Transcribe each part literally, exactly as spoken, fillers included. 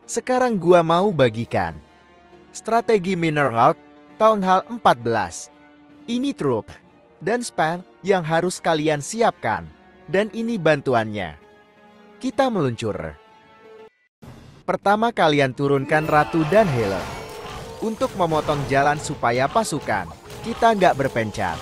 Sekarang gua mau bagikan strategi Mineral Town Hall empat belas. Ini trup dan spell yang harus kalian siapkan. Dan ini bantuannya. Kita meluncur. Pertama kalian turunkan Ratu dan Healer. Untuk memotong jalan supaya pasukan kita nggak berpencar.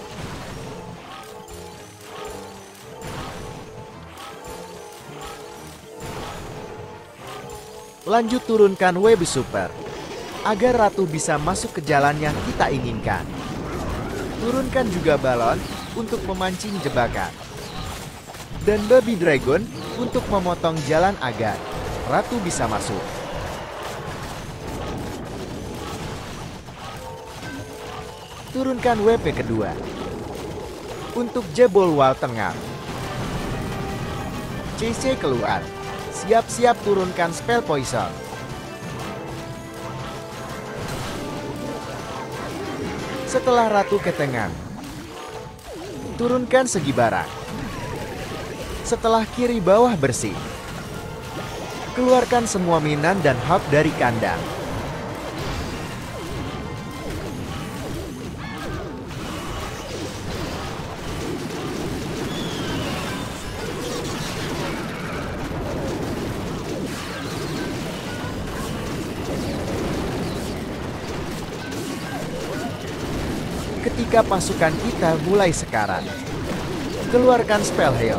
Lanjut turunkan W B Super. Agar Ratu bisa masuk ke jalan yang kita inginkan. Turunkan juga balon untuk memancing jebakan. Dan Baby Dragon untuk memotong jalan agar Ratu bisa masuk. Turunkan W P kedua. Untuk jebol wall tengah. C C keluar. Siap-siap turunkan spell poison. Setelah Ratu ke tengah, turunkan segi barat. Setelah kiri bawah bersih, keluarkan semua minan dan hub dari kandang. Ketika pasukan kita mulai sekarat, keluarkan spell heal.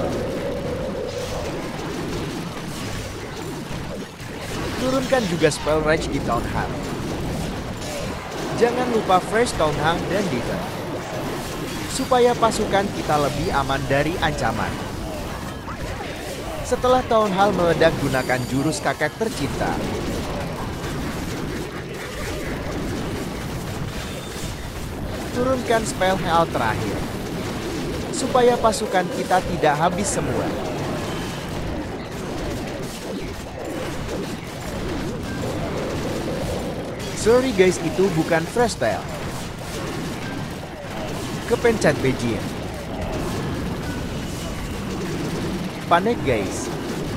Turunkan juga spell rage di Town Hall. Jangan lupa fresh Town Hall dan Dither, supaya pasukan kita lebih aman dari ancaman. Setelah Town Hall meledak, gunakan jurus kakek tercinta. Turunkan spell heal terakhir, supaya pasukan kita tidak habis semua. Sorry guys, itu bukan freestyle. Kepencet Bejir. Panik guys.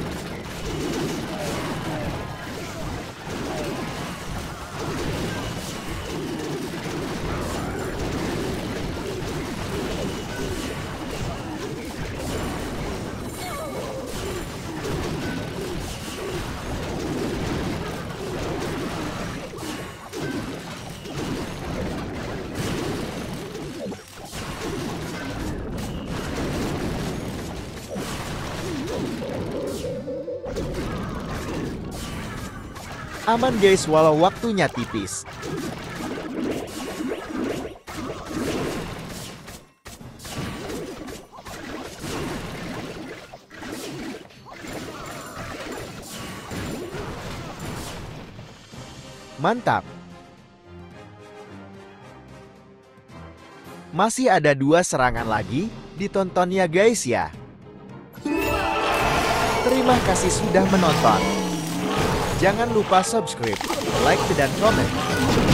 Aman guys, walau waktunya tipis. Mantap. Masih ada dua serangan lagi, ditonton ya guys ya. Terima kasih sudah menonton. Jangan lupa subscribe, like, dan komen.